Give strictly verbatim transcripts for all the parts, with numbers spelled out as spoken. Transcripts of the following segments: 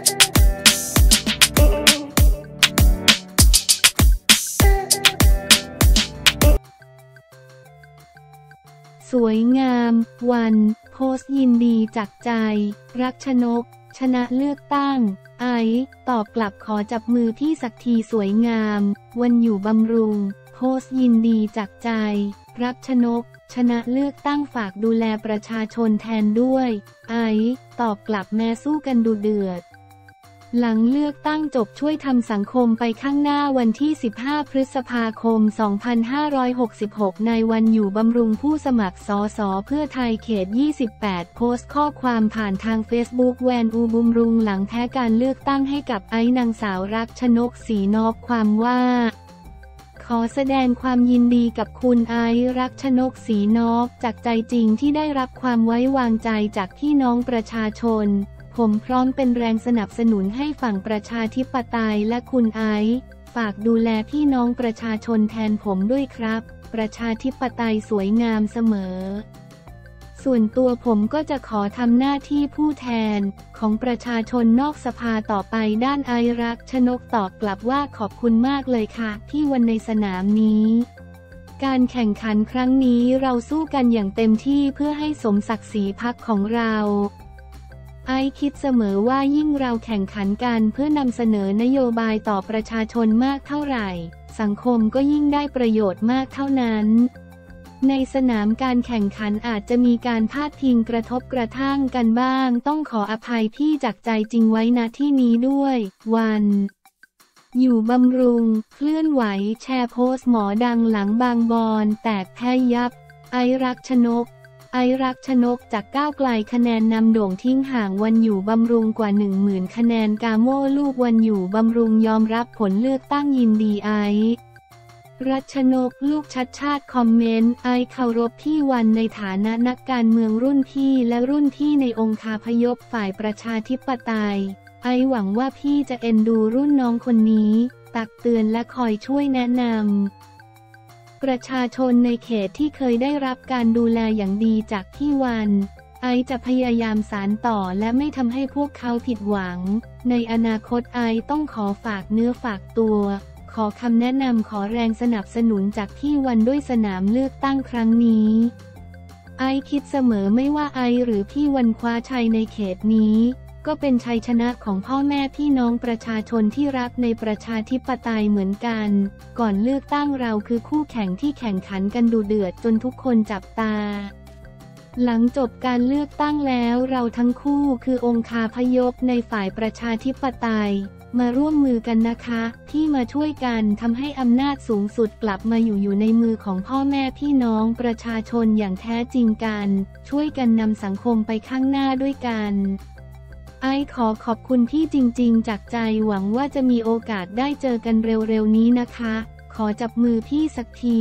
สวยงามวันโพสต์ยินดีจากใจรักชนกชนะเลือกตั้งไอซ์ตอบกลับขอจับมือพี่สักทีสวยงามวันอยู่บำรุงโพสต์ยินดีจากใจรักชนกชนะเลือกตั้งฝากดูแลประชาชนแทนด้วยไอซ์ตอบกลับแม้สู้กันดูเดือดหลังเลือกตั้งจบช่วยทำสังคมไปข้างหน้าวันที่สิบห้าพฤษภาคมสองพันห้าร้อยหกสิบหกในวันอยู่บำรุงผู้สมัครสสเพื่อไทยเขตยี่สิบแปดโพสต์ข้อความผ่านทางเฟซบุ๊กแวนอูบำรุงหลังแพ้การเลือกตั้งให้กับไอ้นางสาวรักชนกศรีนอกความว่าขอแสดงความยินดีกับคุณไอซ์รักชนกศรีนอกจากใจจริงที่ได้รับความไว้วางใจจากพี่น้องประชาชนผมพร้อมเป็นแรงสนับสนุนให้ฝั่งประชาธิปไตยและคุณไอซ์ฝากดูแลพี่น้องประชาชนแทนผมด้วยครับประชาธิปไตยสวยงามเสมอส่วนตัวผมก็จะขอทำหน้าที่ผู้แทนของประชาชนนอกสภาต่อไปด้านไอซ์รักชนกตอบกลับว่าขอบคุณมากเลยค่ะที่วันในสนามนี้การแข่งขันครั้งนี้เราสู้กันอย่างเต็มที่เพื่อให้สมศักดิ์ศรีพรรคของเราไอซ์คิดเสมอว่ายิ่งเราแข่งขันกันเพื่อนำเสนอนโยบายต่อประชาชนมากเท่าไหร่สังคมก็ยิ่งได้ประโยชน์มากเท่านั้นในสนามการแข่งขันอาจจะมีการพาดพิงกระทบกระทั่งกันบ้างต้องขออภัยพี่จากใจจริงไว้ณที่นี้ด้วยวันอยู่บำรุงเคลื่อนไหวแชร์โพสต์หมอดังหลังบางบอนแตกแพ้ยับไอซ์รักชนกไอซ์รักชนกจากก้าวไกลคะแนนนำโด่งทิ้งห่างวันอยู่บำรุงกว่าหนึ่งหมื่นคะแนนกาโม่ลูกวันอยู่บำรุงยอมรับผลเลือกตั้งยินดีไอซ์รัชนกลูกชัดชาติคอมเมนต์ไอซ์เคารพพี่วันในฐานะนักการเมืองรุ่นพี่และรุ่นพี่ในองคาพยพฝ่ายประชาธิปไตยไอซ์หวังว่าพี่จะเอ็นดูรุ่นน้องคนนี้ตักเตือนและคอยช่วยแนะนำประชาชนในเขตที่เคยได้รับการดูแลอย่างดีจากพี่วันไอซ์จะพยายามสานต่อและไม่ทำให้พวกเขาผิดหวังในอนาคตไอซ์ต้องขอฝากเนื้อฝากตัวขอคำแนะนำขอแรงสนับสนุนจากพี่วันด้วยสนามเลือกตั้งครั้งนี้ไอซ์คิดเสมอไม่ว่าไอซ์หรือพี่วันคว้าชัยในเขตนี้ก็เป็นชัยชนะของพ่อแม่พี่น้องประชาชนที่รักในประชาธิปไตยเหมือนกันก่อนเลือกตั้งเราคือคู่แข่งที่แข่งขันกันดุเดือดจนทุกคนจับตาหลังจบการเลือกตั้งแล้วเราทั้งคู่คือองคาพยพในฝ่ายประชาธิปไตยมาร่วมมือกันนะคะที่มาช่วยกันทำให้อำนาจสูงสุดกลับมาอยู่อยู่ในมือของพ่อแม่พี่น้องประชาชนอย่างแท้จริงกันช่วยกันนำสังคมไปข้างหน้าด้วยกันไอซ์ขอขอบคุณพี่จริงๆจากใจหวังว่าจะมีโอกาสได้เจอกันเร็วๆนี้นะคะขอจับมือพี่สักที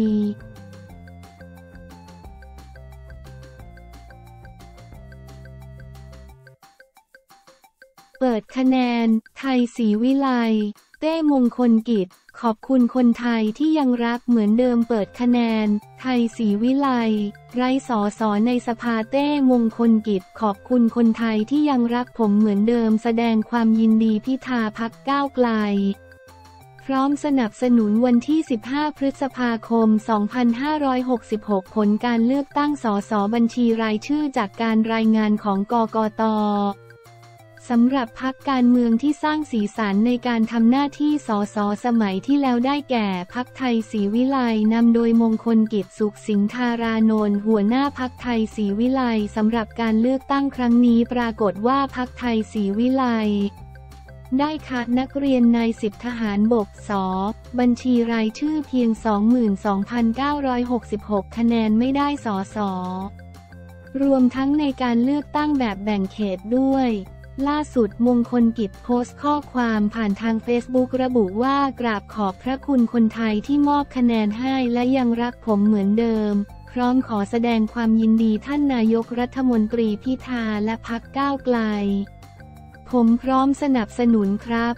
เปิดคะแนนไทยศรีวิไลเต้มงคลกิจขอบคุณคนไทยที่ยังรักเหมือนเดิมเปิดคะแนนไทยศรีวิไลไร้สอสอในสภาเต้มงคลกิจขอบคุณคนไทยที่ยังรักผมเหมือนเดิมแสดงความยินดีพิธาพรรคก้าวไกลพร้อมสนับสนุนวันที่สิบห้าพฤษภาคมสองพันห้าร้อยหกสิบหกผลการเลือกตั้งสสบัญชีรายชื่อจากการรายงานของกกต.สำหรับพรรคการเมืองที่สร้างสีสันในการทำหน้าที่สสสมัยที่แล้วได้แก่พรรคไทยศรีวิไลนำโดยมงคลกิจสุขสิงธารานนท์หัวหน้าพรรคไทยศรีวิไลสำหรับการเลือกตั้งครั้งนี้ปรากฏว่าพรรคไทยศรีวิไลได้คัดนักเรียนนายสิบทหารบกสบัญชีรายชื่อเพียง สองหมื่นสองพันเก้าร้อยหกสิบหก คะแนนไม่ได้สสรวมทั้งในการเลือกตั้งแบบแบ่งเขตด้วยล่าสุดมงคลกิจโพสต์ข้อความผ่านทางเฟซบุ๊กระบุว่ากราบขอบพระคุณคนไทยที่มอบคะแนนให้และยังรักผมเหมือนเดิมพร้อมขอแสดงความยินดีท่านนายกรัฐมนตรีพิธาและพรรคก้าวไกลผมพร้อมสนับสนุนครับ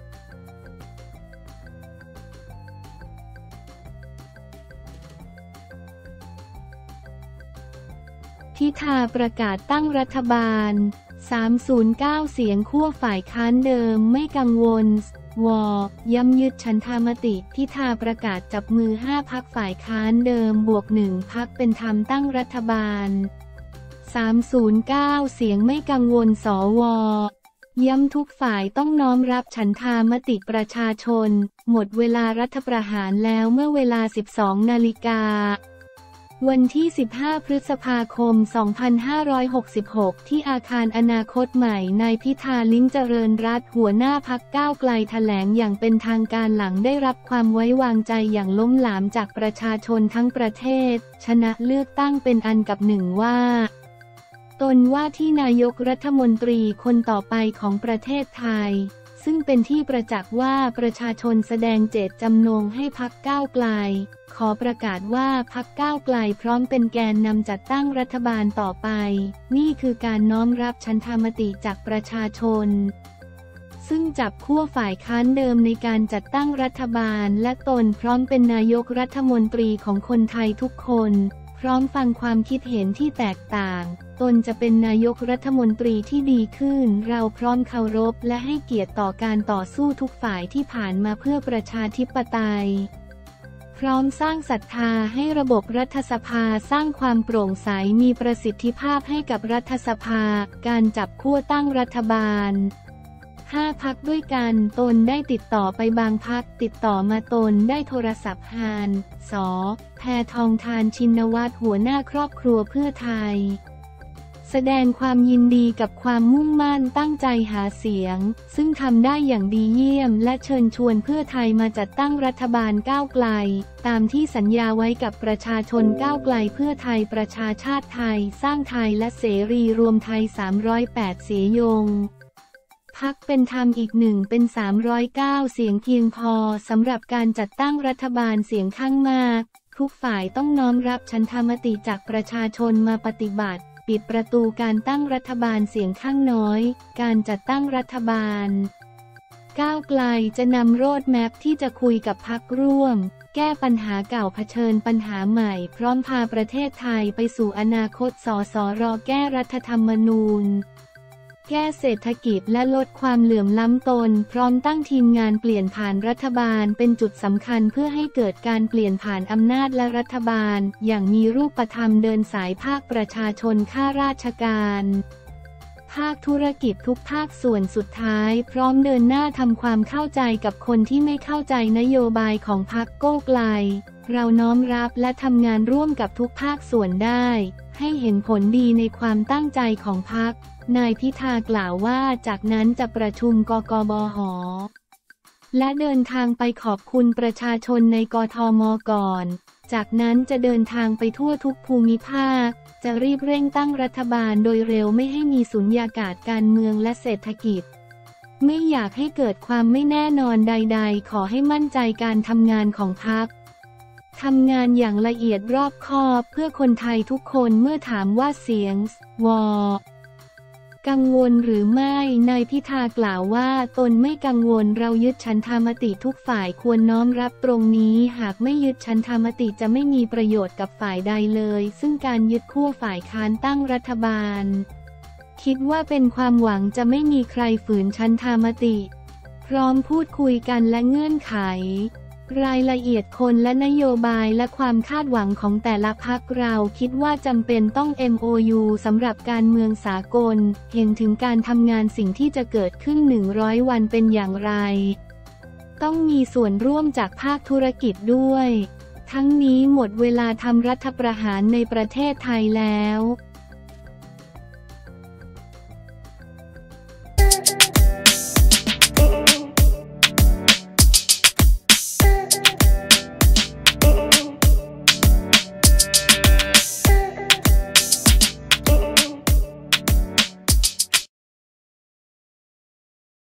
พิธาประกาศตั้งรัฐบาลสามร้อยเก้า เสียงขั้วฝ่ายค้านเดิมไม่กังวลวย้ำยึดฉันทามติพิธาประกาศจับมือห้าพรรคฝ่ายค้านเดิมบวกหนึ่งพรรคเป็นธรรมตั้งรัฐบาลสามร้อยเก้า เสียงไม่กังวลสวย้ำทุกฝ่ายต้องน้อมรับฉันทามติประชาชนหมดเวลารัฐประหารแล้วเมื่อเวลา สิบสองนาฬิกาวันที่ สิบห้า พฤษภาคม สองพันห้าร้อยหกสิบหก ที่อาคารอนาคตใหม่นายพิธา ลิ้มเจริญรัตน์หัวหน้าพรรคก้าวไกลแถลงอย่างเป็นทางการหลังได้รับความไว้วางใจอย่างล้มหลามจากประชาชนทั้งประเทศชนะเลือกตั้งเป็นอันกับหนึ่งว่าตนว่าที่นายกรัฐมนตรีคนต่อไปของประเทศไทยซึ่งเป็นที่ประจักษ์ว่าประชาชนแสดงเจตจำนงให้พรรคก้าวไกลขอประกาศว่าพรรคก้าวไกลพร้อมเป็นแกนนำจัดตั้งรัฐบาลต่อไปนี่คือการน้อมรับฉันทามติจากประชาชนซึ่งจับขั้วฝ่ายค้านเดิมในการจัดตั้งรัฐบาลและตนพร้อมเป็นนายกรัฐมนตรีของคนไทยทุกคนพร้อมฟังความคิดเห็นที่แตกต่างตนจะเป็นนายกรัฐมนตรีที่ดีขึ้นเราพร้อมเคารพและให้เกียรติต่อการต่อสู้ทุกฝ่ายที่ผ่านมาเพื่อประชาธิปไตยพร้อมสร้างศรัทธาให้ระบบรัฐสภาสร้างความโปร่งใสมีประสิทธิภาพให้กับรัฐสภาการจับขั้วตั้งรัฐบาลห้าพรรคด้วยกันตนได้ติดต่อไปบางพรรคติดต่อมาตนได้โทรศัพท์หานสแพทองธารชินวัตรหัวหน้าครอบครัวเพื่อไทยแสดงความยินดีกับความมุ่งมั่นตั้งใจหาเสียงซึ่งทำได้อย่างดีเยี่ยมและเชิญชวนเพื่อไทยมาจัดตั้งรัฐบาลก้าวไกลตามที่สัญญาไว้กับประชาชนก้าวไกลเพื่อไทยประชาชาติไทยสร้างไทยและเสรีรวมไทยสามร้อยแปดเสียยงพรรคเป็นธรรมอีกหนึ่งเป็นสามร้อยเก้าเสียงเพียงพอสำหรับการจัดตั้งรัฐบาลเสียงข้างมากทุกฝ่ายต้องน้อมรับฉันทามติจากประชาชนมาปฏิบัติปิดประตูการตั้งรัฐบาลเสียงข้างน้อยการจัดตั้งรัฐบาลก้าวไกลจะนำโรดแมพที่จะคุยกับพรรคร่วมแก้ปัญหาเก่าเผชิญปัญหาใหม่พร้อมพาประเทศไทยไปสู่อนาคตสสรแก้รัฐธรรมนูญแก้เศรษฐกิจและลดความเหลื่อมล้ำตนพร้อมตั้งทีมงานเปลี่ยนผ่านรัฐบาลเป็นจุดสำคัญเพื่อให้เกิดการเปลี่ยนผ่านอำนาจและรัฐบาลอย่างมีรูปธรรมเดินสายภาคประชาชนข้าราชการภาคธุรกิจทุกภาคส่วนสุดท้ายพร้อมเดินหน้าทำความเข้าใจกับคนที่ไม่เข้าใจนโยบายของพรรคก้าวไกลเราน้อมรับและทำงานร่วมกับทุกภาคส่วนได้ให้เห็นผลดีในความตั้งใจของพรรคนายพิธากล่าวว่าจากนั้นจะประชุมกกบห.และเดินทางไปขอบคุณประชาชนในกทม.ก่อนจากนั้นจะเดินทางไปทั่วทุกภูมิภาคจะรีบเร่งตั้งรัฐบาลโดยเร็วไม่ให้มีสุญญากาศการเมืองและเศรษฐกิจไม่อยากให้เกิดความไม่แน่นอนใดๆขอให้มั่นใจการทำงานของพรรคทำงานอย่างละเอียดรอบคอบเพื่อคนไทยทุกคนเมื่อถามว่าเสียงวกังวลหรือไม่นายพิธากล่าวว่าตนไม่กังวลเรายึดฉันทามติทุกฝ่ายควรน้อมรับตรงนี้หากไม่ยึดฉันทามติจะไม่มีประโยชน์กับฝ่ายใดเลยซึ่งการยึดขั้วฝ่ายค้านตั้งรัฐบาลคิดว่าเป็นความหวังจะไม่มีใครฝืนฉันทามติพร้อมพูดคุยกันและเงื่อนไขรายละเอียดคนและนโยบายและความคาดหวังของแต่ละพรรคเราคิดว่าจำเป็นต้อง เอ็ม โอ ยู สำหรับการเมืองสากลเห็นถึงการทำงานสิ่งที่จะเกิดขึ้นหนึ่งร้อยวันเป็นอย่างไรต้องมีส่วนร่วมจากภาคธุรกิจด้วยทั้งนี้หมดเวลาทำรัฐประหารในประเทศไทยแล้ว